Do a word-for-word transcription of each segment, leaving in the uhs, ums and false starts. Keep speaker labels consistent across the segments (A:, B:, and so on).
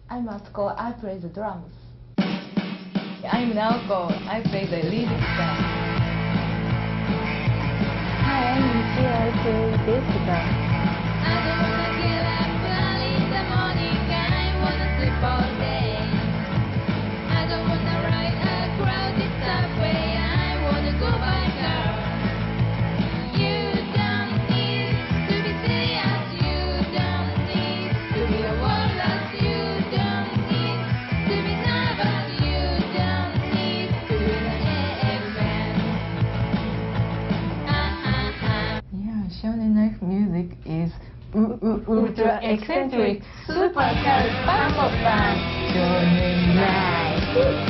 A: I'm Atsuko. I play the drums. I'm Naoko. I play the lead guitar. Hi, I'm Michi. I play bass guitar.
B: I don't wanna get up early in the morning. I wanna sleep all day. I don't wanna ride a crowded subway. I wanna go by car. You don't need to be serious. You don't need to be a warlord. You don't need to be nervous. You don't need to be an A F man. Ah ah ah.
A: Yeah, Shonen Knife music is u- u- ultra eccentric, super car pop band. Shonen Knife.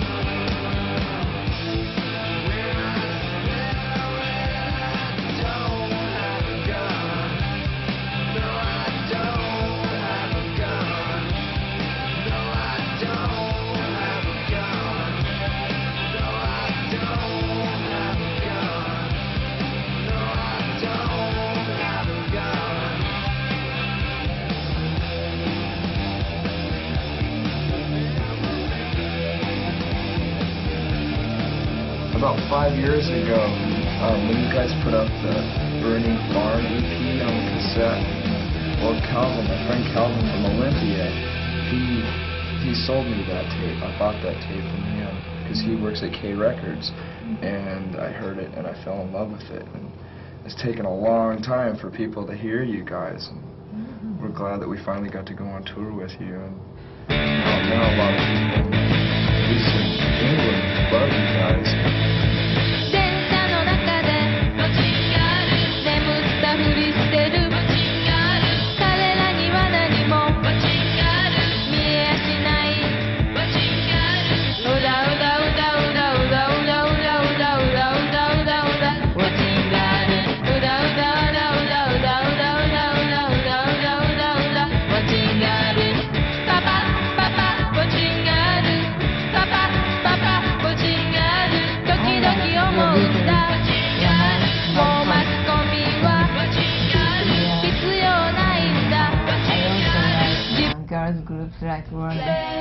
C: About five years ago, um, when you guys put up the Burning Barn E P on the cassette, well, Calvin, my friend Calvin from Olympia, he he sold me that tape. I bought that tape from him because he works at K Records, and I heard it and I fell in love with it. And it's taken a long time for people to hear you guys. And we're glad that we finally got to go on tour with you. And um, now a lot of people, at least in England, love you guys.
B: 電車の中で眠ったふりしてる彼らには何も見えやしないうだうだうだうだうだうだうだうだうだうだうだうだうだウォッチングあるうだうだうだうだうだうだうだうだうだうだうだうだウォッチングあるパパパパウォッチングあるパパパパウォッチングある時々思うんだもうマスコミは必要ないんだ
A: Girls groups like World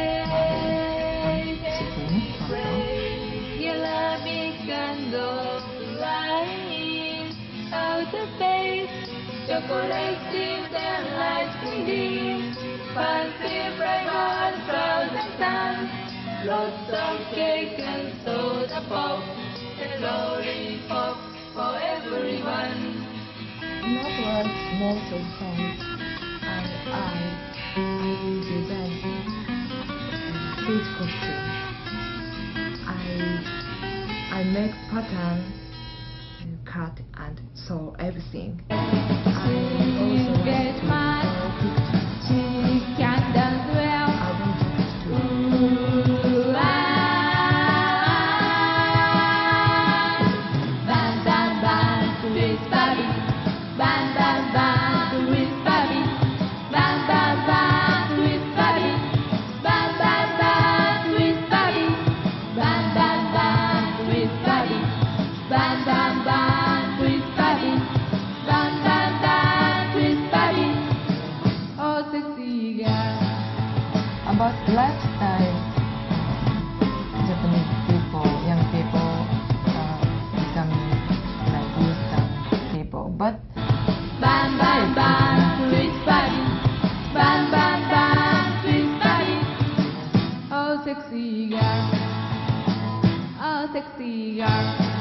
B: Yellow candles lying out of space, chocolate chips and light cream, fancy flavors, frozen suns, lots of cake and soda pop, and lollipop for everyone.
A: Not was most of songs, and I, I will design stage costume. I, I make pattern, cut and sew everything. I also
B: Get
A: like
B: my
A: to draw pictures.
B: she can dance well.
A: I want to
B: Ooh, ah. Bang, bang, bang with Bobby. Bang, bang, bang with Bobby. Bang, bang, bang with Bobby. Bang, bang, bang with Bobby. Bang, bang, bang with Bobby. Bang, bang, bang with Bobby. Bang, bang, bang with Bobby. Oh, sexy girl.
A: about lifestyle. Japanese people, young people, uh, becoming like Western people, but
B: Bang, bang, bang with Bobby. Bang, bang, bang with Bobby. Oh, sexy girl. Oh, sexy girl.